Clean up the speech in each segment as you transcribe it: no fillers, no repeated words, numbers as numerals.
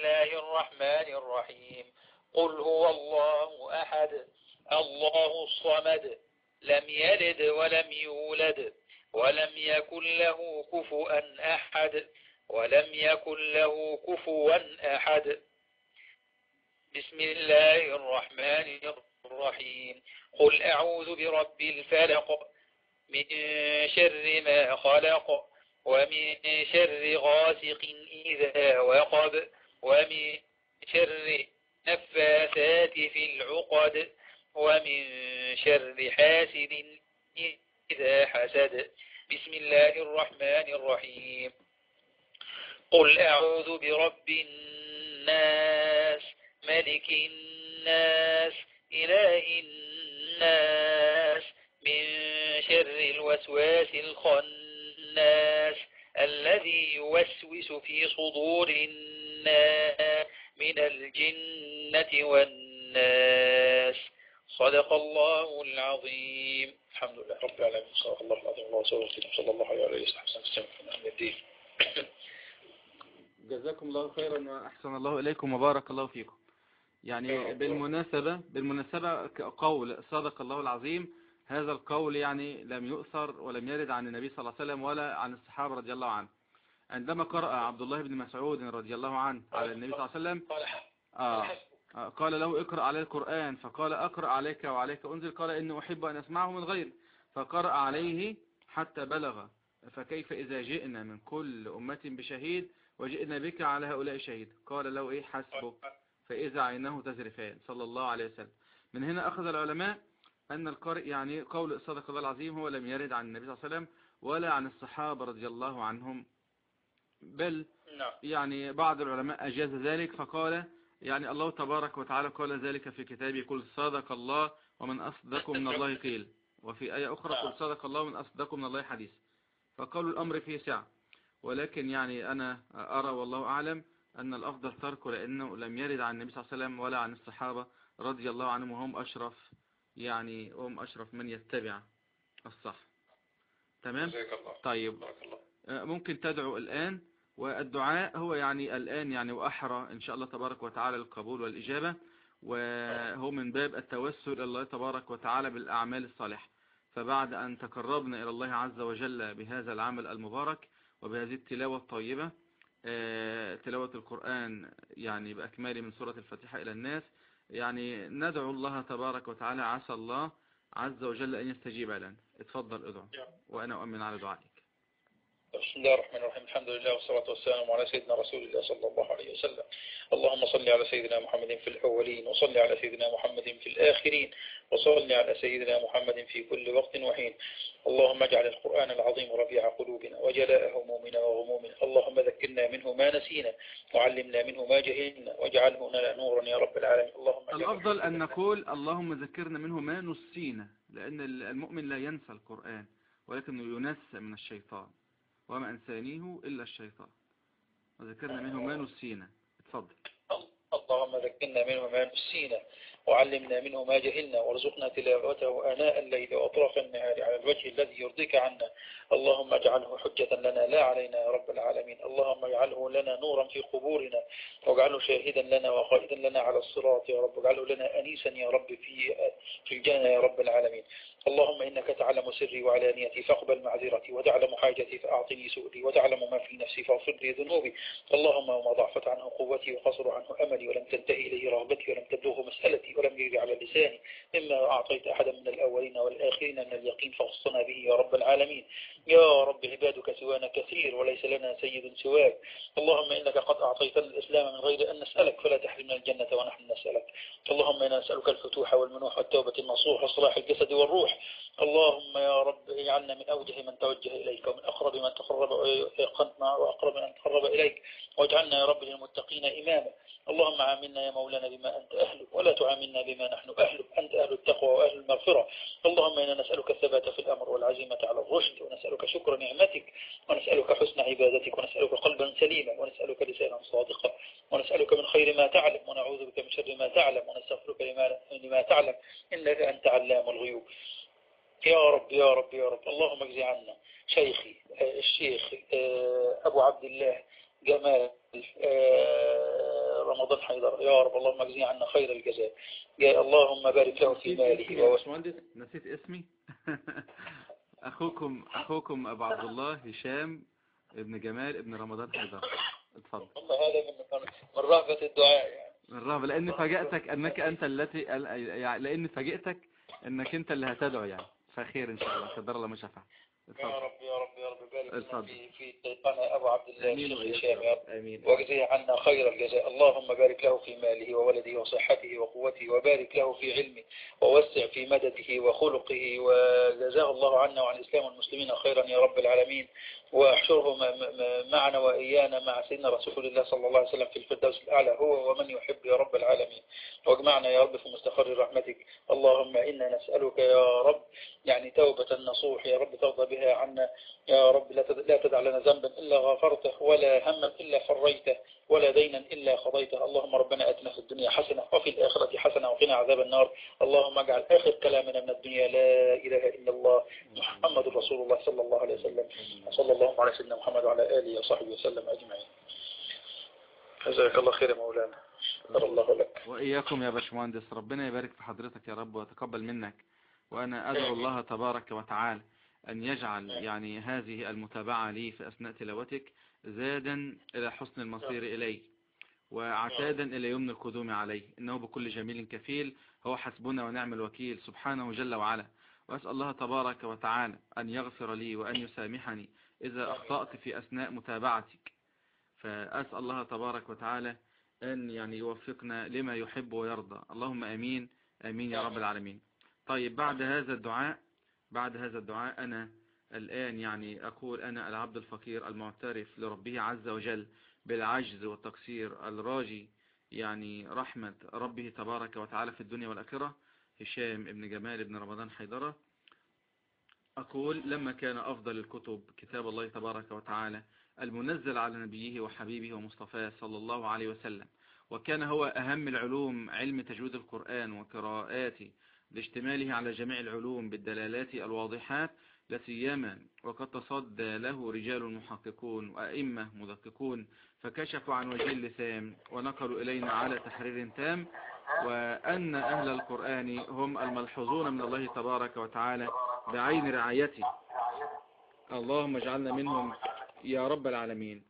الله الرحمن الرحيم. قل هو الله أحد الله الصمد لم يلد ولم يولد ولم يكن له كفوا أحد ولم يكن له كفوا أحد. بسم الله الرحمن الرحيم. قل أعوذ برب الفلق من شر ما خلق ومن شر غاسق إذا وقب ومن شر نفاثات في العقد ومن شر حاسد إذا حسد. بسم الله الرحمن الرحيم. قل أعوذ برب الناس ملك الناس إله الناس من شر الوسواس الخناس الذي يوسوس في صدور الناس من الجنة والناس. صدق الله العظيم. الحمد لله رب العالمين. صدق الله العظيم. الله صلى الله عليه وسلم. الدين. جزاكم الله خيرا وأحسن الله إليكم وبارك الله فيكم. يعني بالمناسبة قول صدق الله العظيم، هذا القول يعني لم يؤثر ولم يرد عن النبي صلى الله عليه وسلم ولا عن الصحابة رضي الله عنه. عندما قرأ عبد الله بن مسعود رضي الله عنه على النبي صلى الله عليه وسلم قال له اقرأ عليه القرآن، فقال أقرأ عليك وعليك أنزل، قال إني أحب أن أسمعه من غير، فقرأ عليه حتى بلغ فكيف إذا جئنا من كل أمة بشهيد وجئنا بك على هؤلاء شهيد، قال له إيه حسبك فإذا عينه تزرفان صلى الله عليه وسلم. من هنا أخذ العلماء أن القارئ يعني قول صدق الله العظيم هو لم يرد عن النبي صلى الله عليه وسلم ولا عن الصحابة رضي الله عنهم، بل يعني بعض العلماء أجاز ذلك فقال يعني الله تبارك وتعالى قال ذلك في كتابه قل صدق الله ومن أصدق من الله قيل، وفي آية أخرى قل صدق الله ومن أصدق من الله حديث، فقالوا الأمر فيه سعة. ولكن يعني أنا أرى والله أعلم أن الأفضل تركه لأنه لم يرد عن النبي صلى الله عليه وسلم ولا عن الصحابة رضي الله عنهم، وهم أشرف يعني هم أشرف من يتبع الصح. تمام. طيب ممكن تدعو الآن، والدعاء هو يعني الآن يعني وأحرى إن شاء الله تبارك وتعالى القبول والإجابة، وهو من باب التوسل إلى الله تبارك وتعالى بالأعمال الصالحة. فبعد أن تقربنا إلى الله عز وجل بهذا العمل المبارك وبهذه التلاوة الطيبة، تلاوة القرآن يعني بأكمال من سورة الفاتحة إلى الناس، يعني ندعو الله تبارك وتعالى عسى الله عز وجل أن يستجيب لنا. اتفضل ادعو وأنا أؤمن على دعائك. بسم الله الرحمن الرحيم. الحمد لله والصلاة والسلام على سيدنا رسول الله صلى الله عليه وسلم. اللهم صل على سيدنا محمد في الأولين وصل على سيدنا محمد في الآخرين وصل على سيدنا محمد في كل وقت وحين. اللهم اجعل القرآن العظيم ربيع قلوبنا وجلاء همومنا وغمومنا. اللهم ذكرنا منه ما نسينا وعلمنا منه ما جهلنا واجعله لنا نورا يا رب العالمين. اللهم الأفضل أن نقول اللهم ذكرنا منه ما نسينا، لأن المؤمن لا ينسى القرآن ولكنه ينسى من الشيطان، وما أنسانيه إلا الشيطان، وذكرنا منه ما نسينا. اتفضل. اللهم ذكرنا منه ما نسينا وعلمنا منه ما جهلنا وارزقنا تلاوته آناء الليل وأطراف النهار على الوجه الذي يرضيك عنا. اللهم اجعله حجة لنا لا علينا يا رب العالمين. اللهم اجعله لنا نورا في قبورنا واجعله شاهدا لنا وقائدا لنا على الصراط يا رب، واجعله لنا أنيسا يا رب في الجنة يا رب العالمين. اللهم إنك تعلم سري وعلانيتي فاقبل معذرتي وتعلم حاجتي فأعطني سؤلي وتعلم ما في نفسي فاغفر لي ذنوبي. اللهم وما ضعفت عنه قوتي وقصر عنه أملي ولم تنتهي إليه رغبتي ولم تبلغه مسألتي ولم يجري على لساني مما أعطيت أحدا من الأولين والآخرين من اليقين فاخصنا به يا رب العالمين. يا رب عبادك سوانا كثير وليس لنا سيد سواك. اللهم إنك قد أعطيت الإسلام من غير أن نسألك فلا تحرمنا الجنة ونحن نسألك. اللهم إنا نسألك الفتوح والمنوح والتوبة النصوح وصلاح الجسد والروح. اللهم يا رب اجعلنا من أوجه من توجه إليك ومن أقرب من تقرب إليك، واجعلنا يا رب للمتقين إماما. اللهم عاملنا يا مولانا بما أنت أهله ولا تعاملنا بما نحن أهله، أنت أهل التقوى وأهل المغفرة. اللهم إنا نسألك الثبات في الأمر والعزيمة على الرشد، ونسألك شكر نعمتك، ونسألك حسن عبادتك، ونسألك قلبا سليما، ونسألك لسانا صادقا، ونسألك من خير ما تعلم، ونعوذ بك من شر ما تعلم، ونستغفرك لما تعلم إنك أنت علام الغيوب. يا رب يا رب يا رب. اللهم اجزي عنا شيخي الشيخ أبو عبد الله جمال رمضان حيدر يا رب، اللهم اجزيه عنا خير الجزاء. يا اللهم بارك له في ماله يا باشمهندس نسيت اسمي. اخوكم ابو عبد الله هشام ابن جمال ابن رمضان حيدر. اتفضل. والله هذا من رهبة الدعاء يعني. من رهبة، لان فاجأتك انك انت التي يعني لان فاجئتك انك انت اللي هتدعو يعني، فخير ان شاء الله، قدر الله ما شاء فعل. يا رب يا رب يا رب بارك لنا اتفضل. في شيخنا أبو عبد الله امين الشيخ وإياك هشام يا رب، امين. واجزيه عنا خير الجزاء. اللهم بارك له في ماله وولده وصحته وقوته، وبارك له في علمه، ووسع في مدده وخلقه، وجزاه الله عنا وعن الإسلام والمسلمين خيرا يا رب العالمين. واحشره معنا وإيانا مع سيدنا رسول الله صلى الله عليه وسلم في الفردوس الأعلى هو ومن يحب يا رب العالمين. واجمعنا يا رب في مستقر رحمتك. اللهم إنا نسألك يا رب يعني توبة نصوح يا رب ترضى بها عنا يا رب. لا تدع لنا ذنبا إلا غفرته، ولا هما إلا فريته، ولا دينا إلا قضيته. اللهم ربنا أتنا في الدنيا حسنة وفي الآخرة حسنة وقنا عذاب النار. اللهم اجعل آخر كلامنا من الدنيا لا إله إلا الله محمد رسول الله صلى الله عليه وسلم. وصلى الله على سيدنا محمد وعلى آله وصحبه وسلم أجمعين. جزاك الله خير يا مولانا، شكر الله لك. وإياكم يا باشمهندس، ربنا يبارك في حضرتك يا رب ويتقبل منك. وأنا أدعو الله تبارك وتعالى أن يجعل يعني هذه المتابعة لي في أثناء تلاوتك زادا إلى حسن المصير إليه، وعتادا إلى يمن القدوم عليه، إنه بكل جميل كفيل، هو حسبنا ونعم الوكيل سبحانه جل وعلا. وأسأل الله تبارك وتعالى أن يغفر لي وأن يسامحني إذا أخطأت في أثناء متابعتك. فأسأل الله تبارك وتعالى أن يعني يوفقنا لما يحب ويرضى، اللهم أمين أمين يا رب العالمين. طيب بعد هذا الدعاء أنا الآن يعني أقول أنا العبد الفقير المعترف لربه عز وجل بالعجز والتقصير الراجي يعني رحمة ربه تبارك وتعالى في الدنيا والآخرة، هشام ابن جمال ابن رمضان حيدرة. أقول لما كان أفضل الكتب كتاب الله تبارك وتعالى المنزل على نبيه وحبيبه ومصطفاه صلى الله عليه وسلم، وكان هو أهم العلوم علم تجويد القرآن وقراءاته لاشتماله على جميع العلوم بالدلالات الواضحات، لسيما وقد تصدى له رجال محققون وأئمة مدققون فكشفوا عن وجه اللسان ونقلوا إلينا على تحرير تام، وأن أهل القرآن هم الملحوظون من الله تبارك وتعالى بعين رعايته. اللهم اجعلنا منهم يا رب العالمين.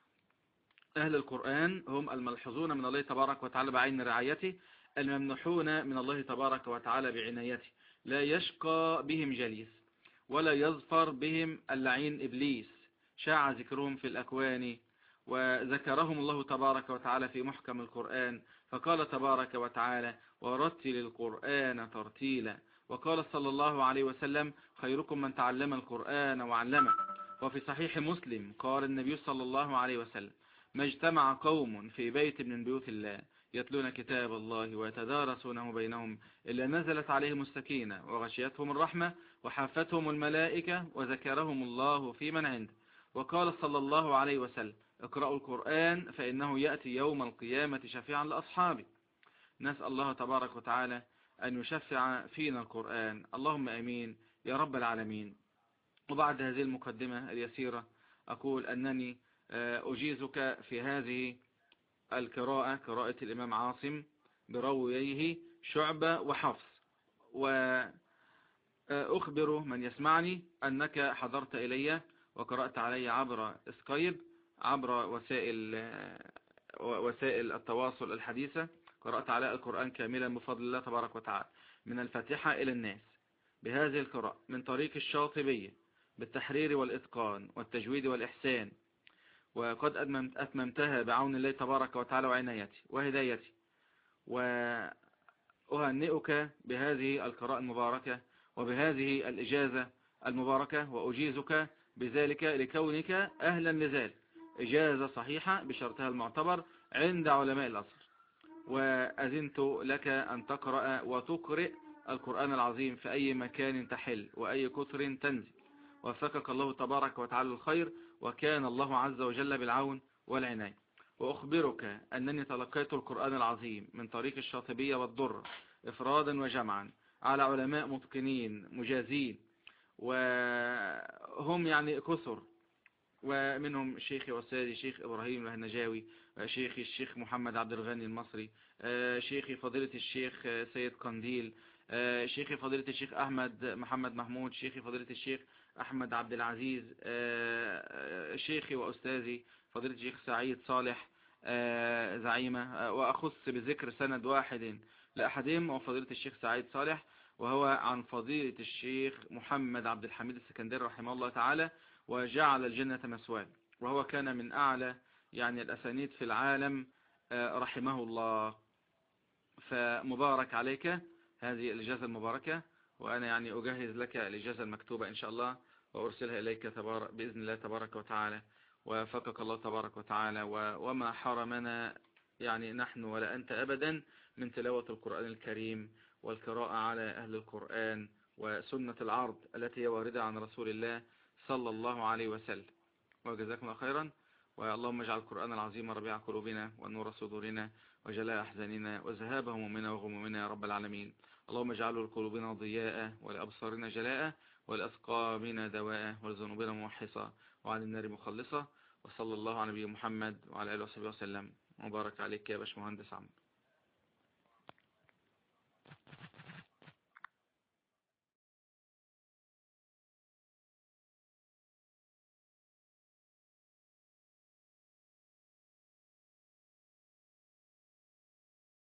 أهل القرآن هم الملحوظون من الله تبارك وتعالى بعين رعايته، الممنحون من الله تبارك وتعالى بعنايته، لا يشقى بهم جليس ولا يظفر بهم اللعين إبليس، شاع ذكرهم في الأكوان، وذكرهم الله تبارك وتعالى في محكم القرآن، فقال تبارك وتعالى ورتل القرآن ترتيلا، وقال صلى الله عليه وسلم خيركم من تعلم القرآن وعلمه. وفي صحيح مسلم قال النبي صلى الله عليه وسلم ما اجتمع قوم في بيت من بيوت الله يتلون كتاب الله ويتدارسونه بينهم إلا نزلت عليهم السكينة وغشيتهم الرحمة وحافتهم الملائكة وذكرهم الله في من عنده. وقال صلى الله عليه وسلم اقرأوا القرآن فإنه يأتي يوم القيامة شفيعا لأصحابه. نسأل الله تبارك وتعالى أن يشفع فينا القرآن، اللهم أمين يا رب العالمين. وبعد هذه المقدمة اليسيرة أقول أنني أجيزك في هذه القراءة، قراءة الإمام عاصم برويه شعبة وحفص، وأخبر من يسمعني أنك حضرت إلي وقرأت علي عبر سكايب عبر وسائل التواصل الحديثة، قرأت على القرآن كاملا بفضل الله تبارك وتعالى من الفاتحة إلى الناس بهذه القراءة من طريق الشاطبية بالتحرير والإتقان والتجويد والإحسان، وقد أتممتها بعون الله تبارك وتعالى وعنايتي وهدايتي. وأهنئك بهذه القراءة المباركة وبهذه الإجازة المباركة، وأجيزك بذلك لكونك أهلا لذلك، إجازة صحيحة بشرطها المعتبر عند علماء الأصل. وأذنت لك أن تقرأ وتقرئ القرآن العظيم في أي مكان تحل وأي كتر تنزل، وفقك الله تبارك وتعالى الخير، وكان الله عز وجل بالعون والعناية. وأخبرك أنني تلقيت القرآن العظيم من طريق الشاطبية والضر إفرادا وجمعا على علماء متقنين مجازين، وهم يعني كثر، ومنهم شيخي وأستاذي شيخ إبراهيم الهنجاوي، شيخي الشيخ محمد عبد الغني المصري، شيخي فضيلة الشيخ سيد قنديل، شيخي فضيلة الشيخ أحمد محمد محمود، شيخي فضيلة الشيخ أحمد عبد العزيز، شيخي وأستاذي فضيلة الشيخ سعيد صالح زعيمة. وأخص بذكر سند واحد لأحدهم وفضيلة الشيخ سعيد صالح، وهو عن فضيلة الشيخ محمد عبد الحميد السكندري رحمه الله تعالى، وجعل الجنة مثواه، وهو كان من أعلى يعني الأسانيد في العالم رحمه الله. فمبارك عليك هذه الإجازة المباركة، وأنا يعني أجهز لك الإجازة المكتوبة إن شاء الله وأرسلها إليك بإذن الله تبارك وتعالى، وفقك الله تبارك وتعالى. وما حرمنا يعني نحن ولا أنت أبدا من تلاوة القرآن الكريم والقراءة على أهل القرآن وسنة العرض التي هي واردة عن رسول الله صلى الله عليه وسلم. وجزاكم الله خيرا. واللهم اجعل القرآن العظيم ربيع قلوبنا ونور صدورنا وجلاء أحزاننا وذهاب همومنا وغمومنا يا رب العالمين. اللهم اجعله لقلوبنا ضياء ولأبصارنا جلاء ولأسقامنا دواء ولذنوبنا موحصة وعلى النار مخلصة. وصلى الله على نبي محمد وعلى آله وصحبه وسلم. مبارك عليك يا باشمهندس عمرو.